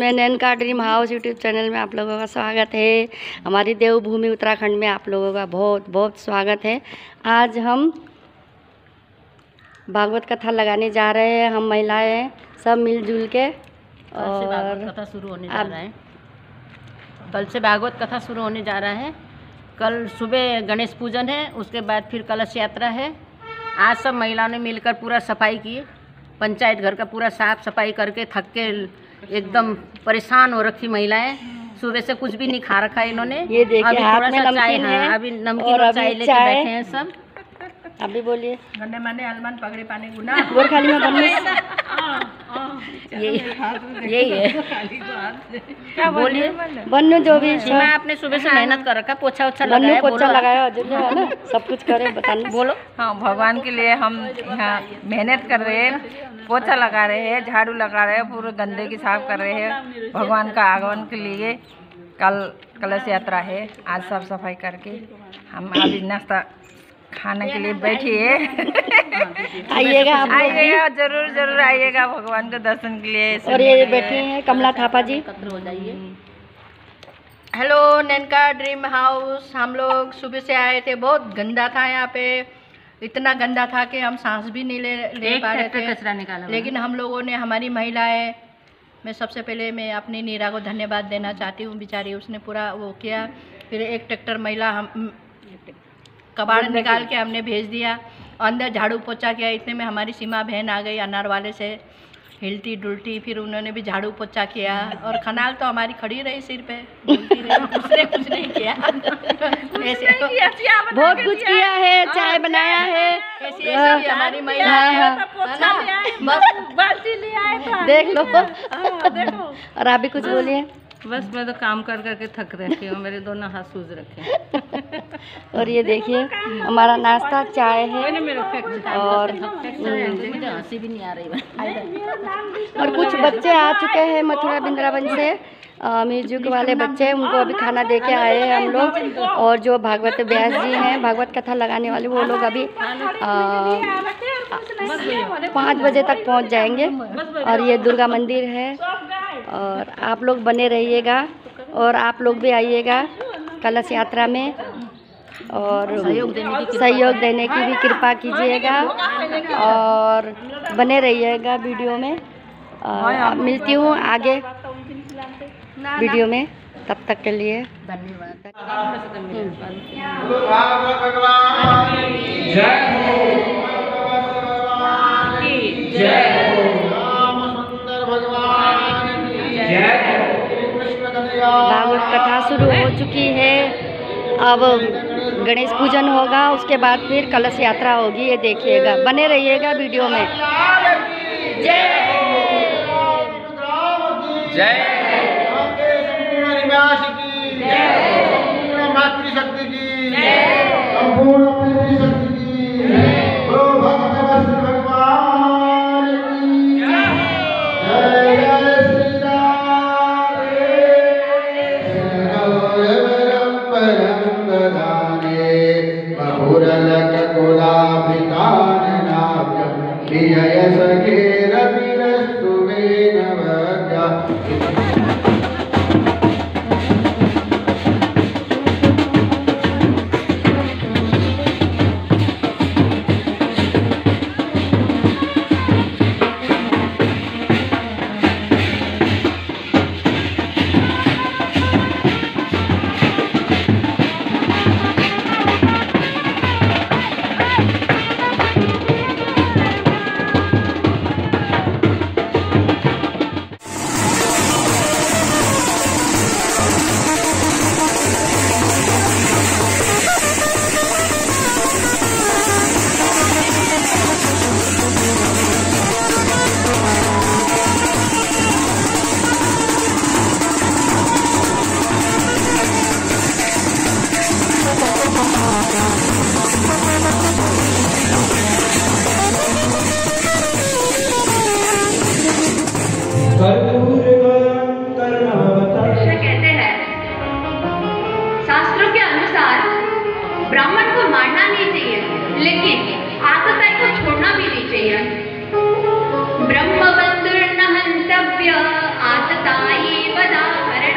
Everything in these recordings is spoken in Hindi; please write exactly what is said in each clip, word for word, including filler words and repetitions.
में Nainka dream house YouTube channel में आप लोगों का स्वागत है। हमारी देवभूमि उत्तराखंड में आप लोगों का बहुत बहुत स्वागत है। आज हम भागवत कथा लगाने जा रहे हैं, हम महिलाएं सब मिलजुल के। और भागवत कथा शुरू होने जा रहा है। कल से भागवत कथा शुरू होने जा रहा है। कल सुबह गणेश पूजन है, उसके बाद फिर कलश यात्रा है। आज सब महिलाओं ने मिलकर पूरा सफाई की, पंचायत घर का पूरा साफ सफाई करके थक के एकदम परेशान हो रखी महिलाएं। सुबह से कुछ भी नहीं खा रखा है इन्होंने। ये देखिए अभी हाथ थोड़ा में सा चाय, नमकीन है, हाँ, अभी नमकीन और और अभी चाय लेके चाय। बैठे हैं सब। अभी बोलिए गन्ने माने अलमान पगड़े पाने गुना गोर खाली में बनने यही यही है। क्या बोलिए बन्नू जो भी मैं आपने सुबह से मेहनत कर रखा, पोछा ओछा बन्नू लगाया, पोछा बोलो लगाया जो जो है ना, सब कुछ करे बताने बोलो। हाँ, भगवान के लिए हम यहाँ मेहनत कर रहे हैं, पोछा लगा रहे हैं, झाड़ू लगा रहे हैं, पूरे गंदे की साफ कर रहे हैं। भगवान का आगमन के लिए कल कलश यात्रा है। आज साफ सफाई करके हम अभी नाश्ता खाने के लिए बैठिए। आइएगा आप लोग भी। आइएगा, जरूर जरूर आइएगा भगवान के दर्शन के लिए। और ये बैठे हैं कमला थापा जी। हो जाइए। Hello Nainka dream house. हम लोग सुबह से आए थे, बहुत गंदा था यहाँ पे, इतना गंदा था कि हम सांस भी नहीं ले ले पा रहे थे। कचरा निकाला, लेकिन हम लोगों ने, हमारी महिलाएं, मैं सबसे पहले मैं अपनी नीरा को धन्यवाद देना चाहती हूँ। बेचारी उसने पूरा वो किया। फिर एक ट्रैक्टर महिला हम कबाड़ निकाल के हमने भेज दिया, अंदर झाड़ू पोछा किया। इतने में हमारी सीमा बहन आ गई अनार वाले से, हिलती डुलती। फिर उन्होंने भी झाड़ू पोछा किया और खनाल तो हमारी खड़ी रही सिर पे, बोलती रही, उसने कुछ नहीं किया। ऐसे बहुत कुछ किया है, चाय बनाया है। ऐसी ऐसी हमारी महिला है ना, बस बाल्टी ले आए था। देख लो और आप भी कुछ बोलिए। बस मैं तो काम कर करके थक रखी हूँ, मेरे दोनों हाथ सूज रखे। और ये देखिए हमारा नाश्ता चाय है, और मुझे हंसी भी नहीं आ रही। और कुछ बच्चे आ चुके हैं मथुरा वृंदावन से, म्यूजिक वाले बच्चे, उनको अभी खाना दे के आए हैं हम लोग। और जो भागवत व्यास जी हैं, भागवत कथा लगाने वाले, वो लोग अभी पाँच बजे तक पहुंच जाएंगे। और ये दुर्गा मंदिर है, और आप लोग बने रहिएगा, और आप लोग भी आइएगा कलश यात्रा में, और सहयोग देने की भी कृपा कीजिएगा, और बने रहिएगा वीडियो में। आ, मिलती हूँ आगे वीडियो में, तब तक के लिए धन्यवाद। भागवत कथा शुरू हो चुकी है, अब गणेश पूजन होगा, उसके बाद फिर कलश यात्रा होगी। ये देखिएगा, बने रहिएगा वीडियो में। जय जय मातृशक्ति की, संपूर्ण शक्ति की, भगवान की जय। जय श्री राम। परम ददाने बहुरलक कुलाभितान नाम विजय सखे रविरस्तु वेन भजा। कहते हैं शास्त्रों के अनुसार ब्राह्मण को मारना नहीं चाहिए, लेकिन आतताई को छोड़ना भी नहीं चाहिए। ब्रह्मवंदुर्नः मंतव्य आतताई वदाहरण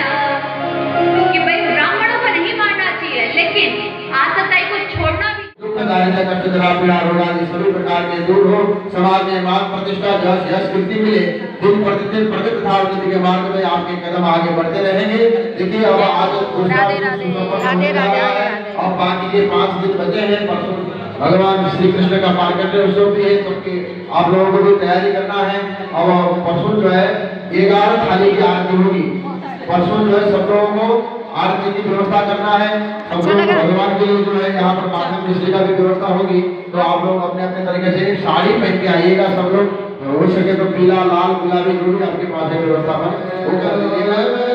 कि भाई ब्राह्मणों को नहीं मानना चाहिए, लेकिन आतताई को छोड़ना भी। दुखदायिता कष्ट जरा पीड़ा रोग आदि सभी प्रकार के दूर हो, समाज में मान प्रतिष्ठा यश यश कीर्ति मिले, दिन प्रतिदिन प्रगति तथा उन्नति के मार्ग में आपके कदम आगे बढ़ते रहेंगे। देखिए अब आज राधे राधे राधे राधे और बाकी के पाँच दिन बचे हैं। परसों भगवान श्री कृष्ण का पारकट्य उत्सव भी है, तो आप लोगों को भी तैयारी करना है। और परसों जो है ग्यारह थाली की आरती होगी। परसों जो है सब लोगों को आरती की व्यवस्था करना है। सब लोग भगवान के लिए जो है यहाँ पर माध्यम मिश्री का भी व्यवस्था होगी। तो आप लोग अपने अपने तरीके से साड़ी पहन के आइएगा। सब लोग हो सके तो पीला लाल गुलाबी जो भी आपके पास है व्यवस्था है वो कर लीजिएगा।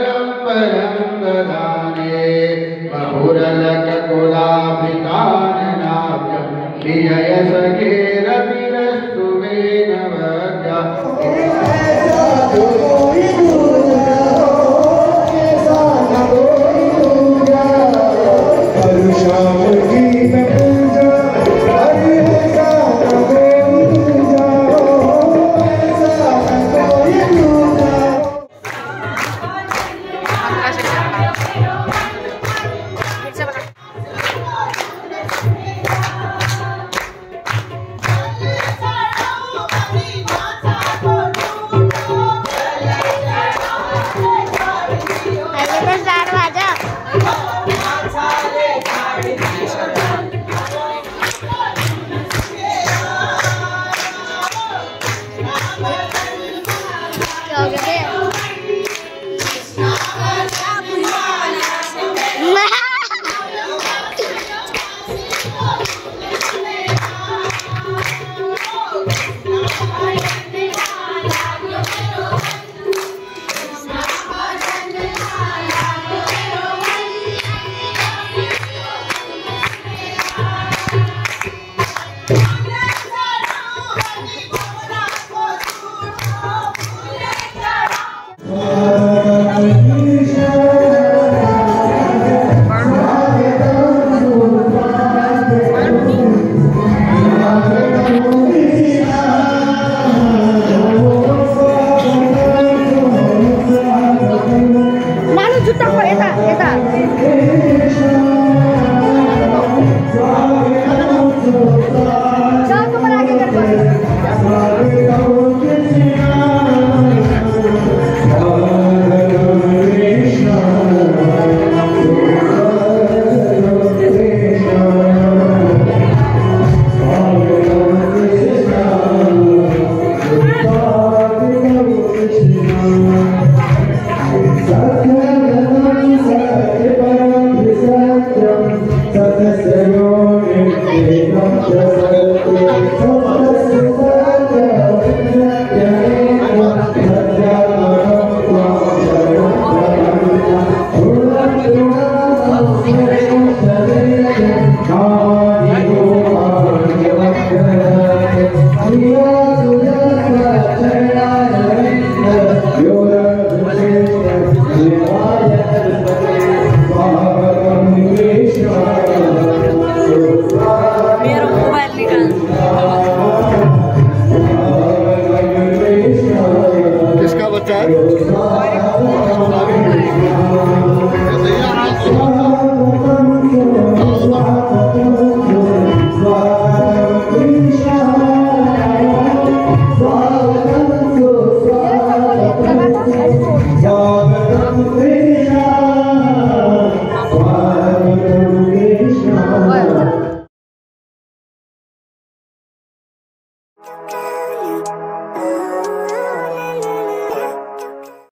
you.